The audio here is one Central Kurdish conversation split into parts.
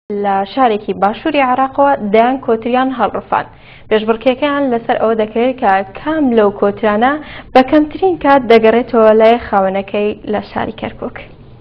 لە شارێکی باشووری عێراقەوە دەیان کۆتریان هەڵڕفان. پێشبڕکێکەکان لەسەر ئەوە دەکرێت کە کام لەو کۆترانە بە کەمترین کات دەگەڕێتەوە لای خاوەنەکەی لە شاری کەرکووک.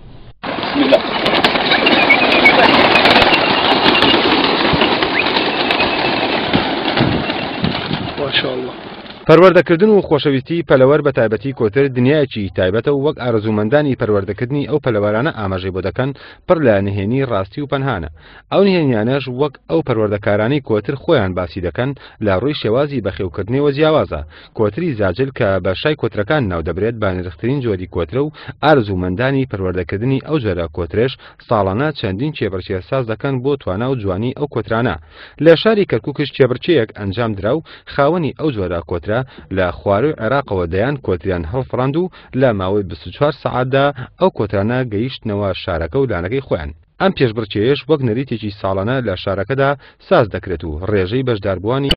ماشاءالله. پەروەردەکردن و خۆشەویستی پەلەوەر بە تایبەتی کۆتر دنیایەکی تایبەتە و وەک ئارەزوومەندانی پەروەردەکردنی ئەو پەلەوەرانە ئاماژەی بۆ دەکەن پڕ لە نهێنی ڕاستی و پەنهانە. ئەو نهێنیانەش وەک ئەو پەروەردەکارانی کۆتر خۆیان باسی دەکەن لە ڕووی شێوازی بەخێوکردنەوە جیاوازە. کۆتری زاجل کە بە شای کۆترەکان ناو دەبرێت بە نرخترین جۆری کۆترە و ئارەزوومەندانی پەروەردەکردنی ئەو جۆرە کۆترێش ساڵانە چەندین چێبەرچێ ساز دەکەن بۆ توانا و جوانی ئەو کۆترانە. لە شاری کەرکووکش چێبەرچەیەک ئەنجام درا و خاوەنی ئەو جۆرە کۆترە لە خوارەوەی عێراقەوە دەیان کۆتریان هەڵفڕاند و لە ماوەی 24 سەعاتدا ئەو کۆترانە گەیشتنەوە شارەکە و لانەکەی خۆیان. ئەم پێشبڕکێیەش وەک نەریتێکی ساڵانە لە شارەکەدا ساز دەکرێت و ڕێژەی بەشداربووانی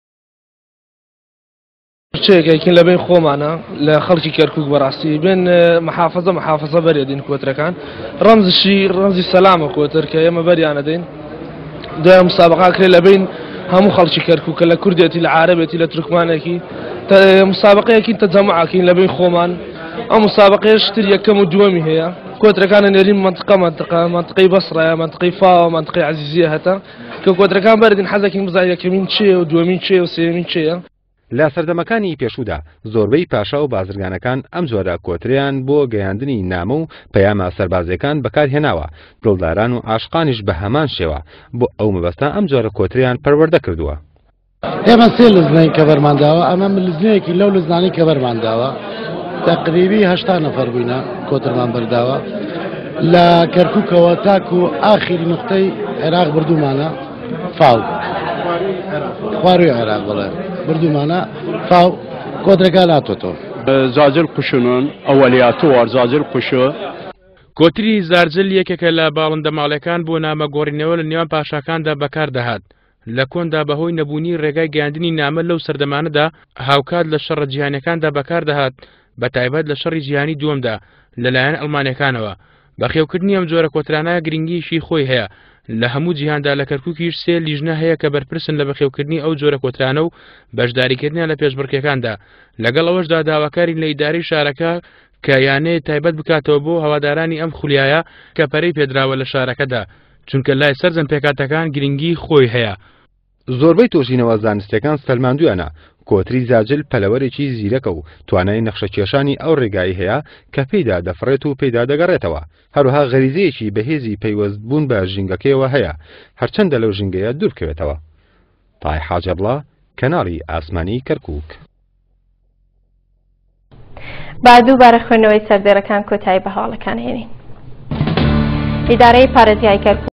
چێکێکین لە بین خۆمانە لە خەڵکی کەرکووک بەڕاستی بێن محافەزە بەرێدین کۆترەکان ڕەمزی سەلامە کۆتر کە ئێمە بەریانەدەین دوای مسابقا کرێ لە بین هەموو خەڵکی کەرکووکە لە کوردێتی لە عارەبێتی لە تورکمانێکی مسابقەیەکی تەجەموعەکەین لە بین خۆمان. ئەم مسابقەیە شتر یەکەم و دووەمی هەیە. کۆترەکانە نێرین منطقەی بەسڕایە، منطقەی فاوە، منطقەی عەزیزیە هەتا کە کۆترەکان بەردین حەزەکەین بزانین یەکەمین چێە و دووەمین چێە و سێمین چێە. لە سەردەمەکانی پێشوودا زۆربەی پاشا و بازرگانەکان ئەم جۆرە کۆتریان بۆ گەیاندنی نامە و پەیامە سەربازەکان بەکارهێناوە. دڵداران و عاشقانیش بە هەمان شێوە بۆ ئەو مەبەستە ئەم جۆرە کۆتریان پەروەردە کردووە. ئێمە سێ لزنەی کە بەرمانداوە، ئەمە لزنەیەکی لەو لزنانی کە بەرمانداوە تقریبی 80 نەفەر بووینە کۆترمان بەرداوە لە کەرکووکەوە تاکو ئاخری نقطەی عێراق بردومانە فاو خواروی عێراق بڵێ بردومانە فاو کۆترەکە هاتۆتەوە. زاجل قوشنن ئەوەلیاتوار زاجل قوشە کۆتری زارجل یەکێکە لە باڵندە ماڵەکان بۆ نامەگۆڕینەوە لە نێوان پاشاکاندا بەکاردەهات. لە کۆندا بەهۆی نەبوونی ڕێگای گەیاندنی نامە لەو سەردەمانەدا هاوکات لە شەڕە جیهانیەکاندا بەکاردەهات بە تایبەت لە شەڕی جیهانی دووەمدا لەلایەن ئەڵمانیەکانەوە. بەخێوکردنی ئەم جۆرە کۆترانە گرنگیشی خۆی هەیە. لە هەموو جیهاندا لە کەرکووکیش سێ لیژنە هەیە کە بەرپرسن لە بەخێوکردنی ئەو جۆرە کۆترانە و بەشداریکردنیان لە پێشبڕکێکاندا. لەگەڵ ئەوەشدا داواکاری لە ئیدارەی شارەکە کە یانەیە تایبەت بکاتەوە بۆ هەوادارانی ئەم خولیایە کە پەرەی پێدراوە لە شارەکەدا، چونکە لای سەرجەم پێکاتەکان گرنگی خۆی هەیە. زۆربەی تۆژینەوە زانستیەکان فەرماندویانە کۆتری زاجل پەلەوەرێکی زیرەکە و توانای نەخشەکێشانی ئەو ڕێگایی هەیە کە پێیدا دەفڕێت و پێیدا دەگەڕێتەوە. هەروەها غەریزەیەکی بەهێزی پەیوەستبوون بە ژینگەکەیەوە هەیە، هەرچەندە لەو ژینگەیە دوور بکەوێتەوە. تای حاجەبڵا، کەناڵی ئاسمانی کەرکووک. با دووبارە خوێندنەوەی سەردێڕەکان کۆتایی بە هەواڵەکان هێنین. ئیدارەی پارێزگای کەرکووک